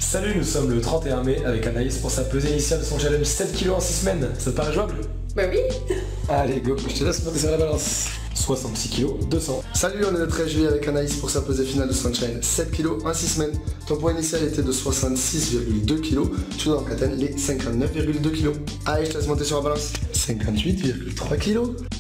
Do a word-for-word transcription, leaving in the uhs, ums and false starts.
Salut, nous sommes le trente et un mai avec Anaïs pour sa pesée initiale de son challenge sept kilos en six semaines. Ça te paraît jouable? Bah oui. Allez go, je te laisse monter sur la balance. soixante-six kilos, deux cents. Salut, on est le treize juillet avec Anaïs pour sa pesée finale de Sunshine, sept kilos en six semaines. Ton poids initial était de soixante-six virgule deux kilos, tu dois donc atteindre les cinquante-neuf virgule deux kilos. Allez, je te laisse monter sur la balance. cinquante-huit virgule trois kilos.